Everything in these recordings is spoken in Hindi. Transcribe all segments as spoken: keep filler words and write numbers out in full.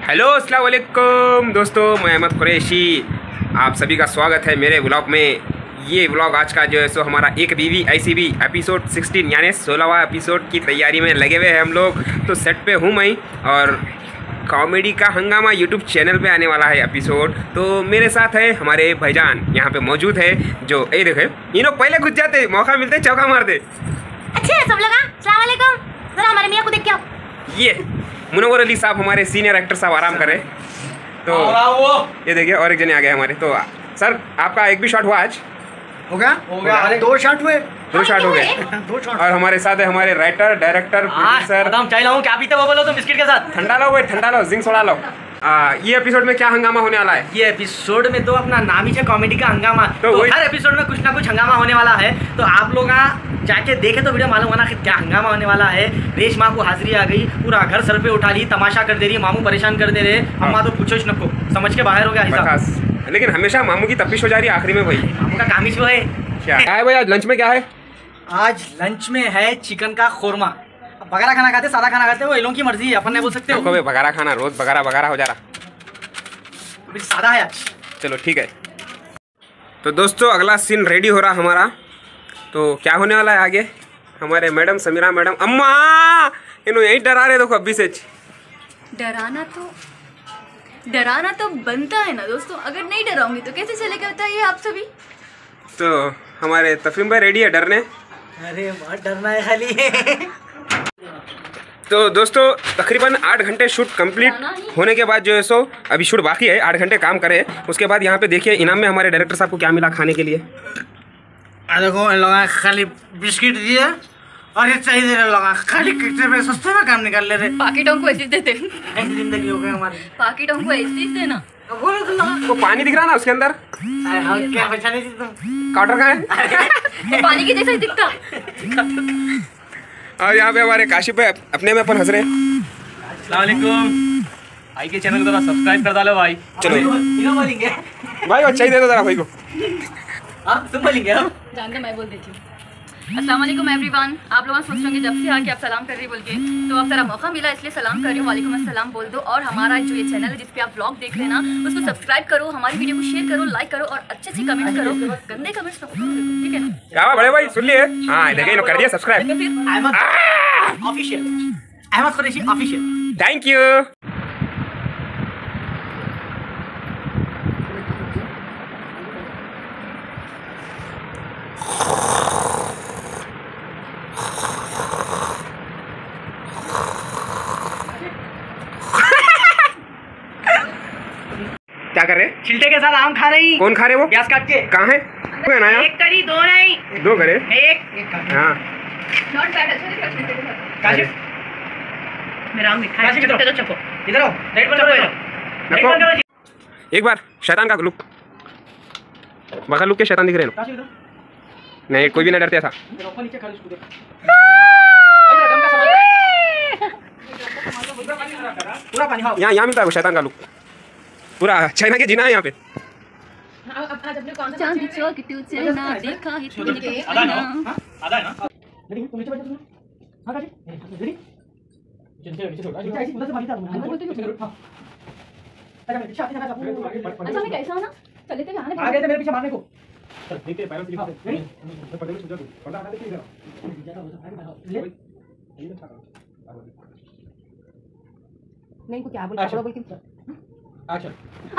हेलो अस्सलाम वालेकुम दोस्तों, मैं अहमद कुरैशी। आप सभी का स्वागत है मेरे व्लॉग में। ये व्लॉग आज का जो है सो हमारा एक बीवी ऐसी भी एपिसोड सोलह यानी सोलहवां एपिसोड की तैयारी में लगे हुए हैं हम लोग। तो सेट पे हूँ मैं और कॉमेडी का हंगामा यूट्यूब चैनल पे आने वाला है एपिसोड। तो मेरे साथ है हमारे भाईजान यहाँ पे मौजूद है, जो ये देखे ये लोग पहले घुस जाते, मौका मिलते चौका मारते। अच्छे सब लोग, अस्सलाम वालेकुम। जरा हमारे मियाँ को देख के आओ। ये मुनव्वर अली साहब हमारे सीनियर एक्टर साहब आराम कर रहे। तो ये देखिए और एक जने आ गए हमारे। तो सर आपका एक भी शॉट हुआ आज? हो गया हो गया अरे दो शॉट हुए दो शॉट हो गए दो शॉट। और हमारे साथ है हमारे राइटर डायरेक्टर प्रोड्यूसर। हम चाय लाऊं, क्या पीते हो बोलो तो बिस्किट के साथ। ठंडा लो भाई, ठंडा लो, जिंक सोडा लो। आ, ये एपिसोड में क्या हंगामा होने वाला है? ये एपिसोड में तो अपना नाम ही है कॉमेडी का हंगामा। तो, तो हर एपिसोड में कुछ ना कुछ हंगामा होने वाला है। तो आप लोग जाके देखे तो वीडियो मालूम होना कि क्या हंगामा होने वाला है। रेश माँ को हाजिरी आ गई, पूरा घर सर पे उठा ली, तमाशा कर दे रही, मामू परेशान कर दे रहे। अम्मा तो पूछो ही नको, समझ के बाहर हो गया हिसाब। लेकिन हमेशा मामू की तपिश हो जा रही है आखिरी में भाई। मामू का काम ही जो है। क्या है भाई आज लंच में क्या है? आज लंच में है चिकन का खोरमा। बगारा खाना खाते सादा खाना खाते, वो लोगों की मर्जी है, अपन नहीं बोल सकते हो। बगारा खाना रोज बगारा बगारा हो जा रहा, सादा है आज। चलो ठीक है। तो दोस्तों अगला सीन रेडी हो रहा हमारा। तो क्या होने वाला है आगे? हमारे मैडम समीरा मैडम, अम्मा इन्होंने यही डरा रहे देखो अभी से। डराना तो डराना तो बनता है ना दोस्तों। अगर नहीं डराऊंगी तो कैसे चलेगा बताइए आप सभी। तो हमारे तफरीम भाई रेडी है डरने? अरे बहुत डरना है खाली। तो दोस्तों तकरीबन आठ घंटे शूट कंप्लीट होने के बाद जो है सो अभी शूट बाकी है, आठ घंटे काम करे। उसके बाद यहाँ पे देखिए इनाम में हमारे डायरेक्टर साहब को क्या मिला खाने के लिए। देखो लोग खाली बिस्किट दिए और ये चाहिए दे रहे लोग, खाली कितने में सस्ते में काम निकाल ले रहे। पाकिटों को ऐसी देते, ऐसी जिंदगी हो गई हमारी। पाकिटों को ऐसी देना। वो पानी दिख रहा ना उसके अंदर, क्या पहचाने थी तुम? काउंटर कहाँ है? पानी के जैसा ही दिखता। और यहाँ पे हमारे काशिफ भाई अपने में अपन हंस रहे। अस्सलाम वालेकुम, भाई के चैनल को जरा सब्सक्राइब कर डालो भाई। चलो इनो बोलेंगे भाई, अच्छा ही दे दो जरा भाई को। आप तुम बोलेंगे हम जानते मैं बोल देती हूँ। अस्सलाम वालेकुम एवरीवन। आप लोग सोच रहे होंगे जब से आके आप सलाम कर रही बोल के, तो अब जरा मौका मिला इसलिए सलाम कर रही हूँ। वालेकुम अस्सलाम बोल दो। और हमारा जो ये चैनल है जिस पे आप व्लॉग देख रहे हैं ना, उसको सब्सक्राइब करो, हमारी वीडियो को शेयर करो, लाइक करो और अच्छे से कमेंट करो। गंदे कमेंट्स मत करो, ठीक है ना? क्या बड़े भाई सुन लिए? हाँ देखिए कर दिया subscribe. Ahmed official, Ahmed Qureshi official. Thank you. क्या कर रहे? छिलटे के साथ आम खा रही। कौन खा रहे वो? प्याज काट के। कहाँ है? कोई ना एक करी दो नहीं, दो करे एक। हाँ नॉट बैड, अच्छा दिखा छिलटे के साथ। काशिफ मेरा आम मिठा है, चखो तो चखो। इधर आओ, लाइट बंद करो, लाइट बंद करो। एक बार शैतान का लुक, बगल लुक के शैतान दिख रहे हैं। काशिफ इधर नहीं कोई भी ना डरता था। ऊपर नीचे खड़ी उसको देख। पूरा पानी खाओ। यहाँ यहाँ मिलता है वो शैतान का लुक, पूरा चाइना के जीना है यहाँ पे। चांदी चौक तुझे ना देखा ही तूने कभी ना। आधा है ना? रेडी तुम नीचे बैठो तुम। हां काशिफ रेडी? नीचे नीचे थोड़ा नीचे ऐसे उधर से मारी था। हां अच्छा मैं पीछे आते जाना चाहूं। अच्छा मैं कैसा हूं ना, चले थे आने आगे से मेरे पीछे मारने को। चल देखते पैरों से लिखा रेडी पर्दे में छुप जा तू, पर्दा हटा दे इधर ले नहीं को क्या बोल बोल बोल के एक्शन।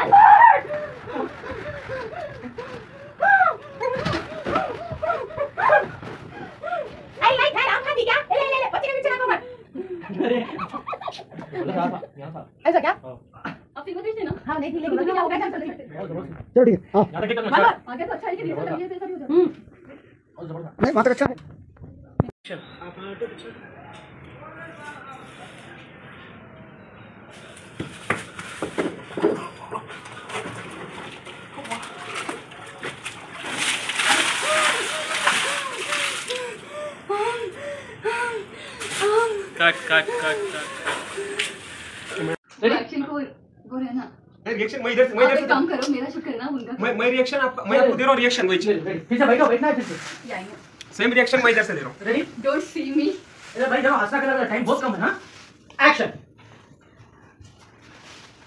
आई आई आई आम खा दी क्या? ले ले ले बच्चे के पीछे ना घूम। अरे यहां था यहां था ऐसा क्या? आप ठीक होती थी ना? हां नहीं थी लेकिन क्या हो गया? चलो ठीक है। हां यहां तक कितना अच्छा है। आगे तो अच्छा है कि ये सब ये सब हो जाए। और जबरदस्त नहीं वहाँ तक अच्छा है। एक्शन। आप आटे पीछे cut cut cut cut. Action को वो रहना। रिएक्शन मैं इधर से मैं इधर से काम करो, मेरा शूट करना उनका। मैं मैं रिएक्शन आपका मैं आपको दे रहा हूं रिएक्शन वही चीज। फिर से बैठो, बैठना है फिर से। जाएंगे। सेम रिएक्शन मैं इधर से दे रहा हूं। रेडी? Don't see me. अरे भाई जरा हंसना कर, टाइम बहुत कम है ना। एक्शन।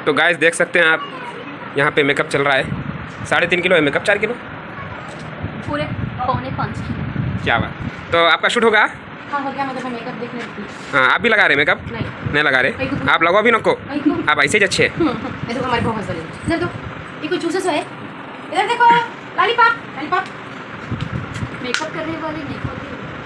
तो गाइस देख सकते हैं आप, यहाँ पे मेकअप चल रहा है। साढ़े तीन किलो है मेकअप, चार किलो पूरे पौने पाँच किलो। क्या बात। तो आपका शूट होगा? हाँ हो गया, मतलब मेकअप देखने की। हाँ आप भी लगा रहे मेकअप? नहीं नहीं लगा रहे। आप लगाओ भी नको, आप ऐसे ही अच्छे हैं। देखो हमारे बहुत मजा इधर तो ये कोई चूसे सो है, इधर देखो लॉलीपॉप लॉलीपॉप। मेकअप करने वाले मेकअप।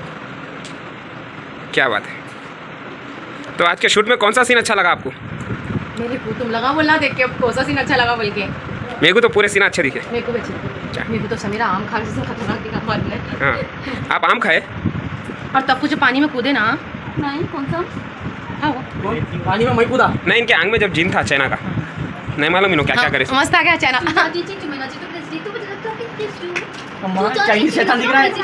क्या बात है। तो आज के शूट में कौन सा सीन अच्छा लगा आपको? मेरे को तुम लगा बोलना देख के, अब कौन सा सीन अच्छा लगा बोल के। मेरे को तो पूरे सीन अच्छे दिखे। मेरे को भी अच्छे लगे। मेरे को तो समीरा आम खा जैसे खतरनाक दिखा बाद में। हाँ आप आम खाए? और तब कुछ पानी में कूदे ना। नहीं कौन सा? हाँ वो पानी में मैं कूदा नहीं, इनके आंग में जब जीन था चाइना का, नहीं मालूम इन्हों क्या क्या करे। मस्त आ गया चाइना। चाइनीज शैतान दिख रहा है।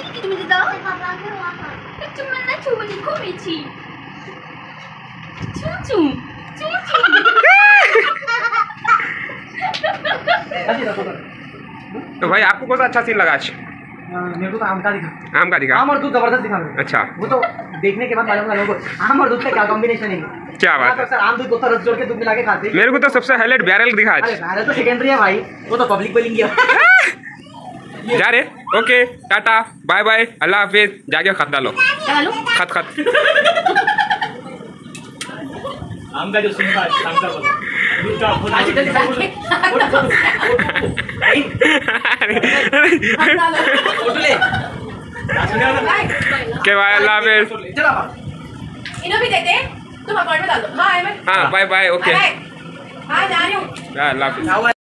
तो भाई आपको कौन सा अच्छा सीन लगा आज? मेरे को तो आम का दिखा। आम का दिखा? आम और दूध जबरदस्त दिखा मेरे को। अच्छा वो तो देखने के बाद मालूम लोगों को आम और दूध का क्या कॉम्बिनेशन है। क्या बात है। सर आम दूध दोस्तों रस जोड़ के दूध मिला के खाते। मेरे को तो सबसे हाईलाइट बैरल दिखा आज। अरे तो सेकेंडरी है भाई, वो तो पब्लिक बोलेंगे। जा रहे? ओके टाटा बाय बाय, अल्लाह हाफिज। जाके खत डालो, खत खत। आम का जो सीन था शाम का बोलो, दूध का फोटो ले के बाय, अल्लाह हाफिज। चला इन्हों भी देते तुम अकाउंट में डाल दो। हाँ हाँ बाय बाय, ओके हाँ जा रही हूँ। अल्लाह हाफिज।